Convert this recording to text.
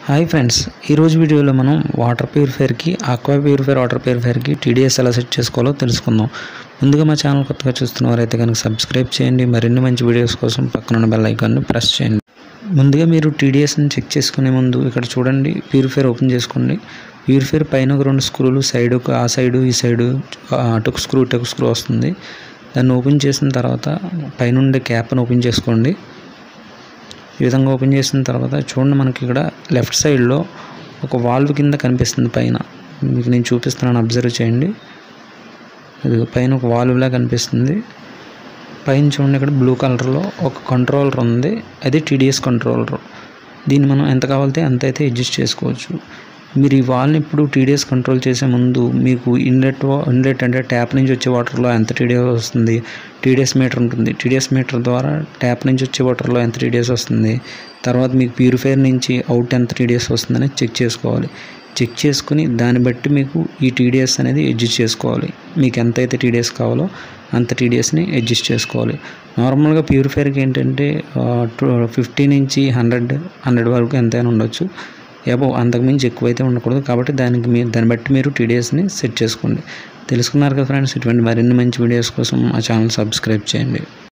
Hi friends, ఈరోజు వీడియోలో మనం వాటర్ ప్యూరిఫైర్కి ఆక్వా ప్యూరిఫైర్ వాటర్ ప్యూరిఫైర్కి టీడీఎస్ ఎలా సెట్ చేసుకోవాలో తెలుసుకుందాం. ముందుగా మా ఛానల్ కొత్తగా చూస్తున్నవారైతే కనుక సబ్స్క్రైబ్ చేయండి. మరిన్ని మంచి వీడియోస్ కోసం పక్కనున్న బెల్ ఐకాన్ని ప్రెస్ చేయండి. ముందుగా మీరు టీడీఎస్ని చెక్ చేసుకునే ముందు ఇక్కడ చూడండి, ప్యూరిఫైర్ ఓపెన్ చేసుకోండి. ప్యూరిఫైర్ పైన ఒక 2 స్క్రూలు, సైడ్ ఆ సైడు ఈ సైడు అటుకు స్క్రూ వస్తుంది. దాన్ని ఓపెన్ చేసిన తర్వాత పైనుండే క్యాప్ని ఓపెన్ చేసుకోండి. ఈ విధంగా ఓపెన్ చేసిన తర్వాత చూడండి, మనకి ఇక్కడ లెఫ్ట్ సైడ్లో ఒక వాల్వ్ కింద కనిపిస్తుంది. పైన మీకు నేను చూపిస్తున్నాను, అబ్జర్వ్ చేయండి. ఇది పైన ఒక వాల్వ్లా కనిపిస్తుంది. పైన చూడండి, ఇక్కడ బ్లూ కలర్లో ఒక కంట్రోలర్ ఉంది. అది టీడీఎస్ కంట్రోలర్. దీన్ని మనం ఎంత కావాలితే అంత అయితే అడ్జస్ట్ చేసుకోవచ్చు. మీరు ఈ వాల్ని ఇప్పుడు టీడీఎస్ కంట్రోల్ చేసే ముందు మీకు ఇన్లెట్ అంటే ట్యాప్ నుంచి వచ్చే వాటర్లో ఎంత టీడీఎస్ వస్తుంది, టీడీఎస్ మీటర్ ఉంటుంది. టీడీఎస్ మీటర్ ద్వారా ట్యాప్ నుంచి వచ్చే వాటర్లో ఎంత టీడీఎస్ వస్తుంది, తర్వాత మీకు ప్యూరిఫైర్ నుంచి అవుట్ ఎంత టీడీఎస్ వస్తుందని చెక్ చేసుకోవాలి. చెక్ చేసుకుని దాన్ని బట్టి మీకు ఈ టీడీఎస్ అనేది అడ్జస్ట్ చేసుకోవాలి. మీకు ఎంత అయితే టీడీఎస్ కావాలో అంత టీడీఎస్ని అడ్జస్ట్ చేసుకోవాలి. నార్మల్గా ప్యూరిఫైర్కి ఏంటంటే 50 నుంచి 100 వరకు ఎంతైనా ఉండొచ్చు. అంతకుమించి ఎక్కువైతే ఉండకూడదు. కాబట్టి దాన్ని బట్టి మీరు టీడీఎస్ని సెట్ చేసుకోండి. తెలుసుకున్నారు కదా ఫ్రెండ్స్. ఇటువంటి మరిన్ని మంచి వీడియోస్ కోసం మా ఛానల్ సబ్స్క్రైబ్ చేయండి.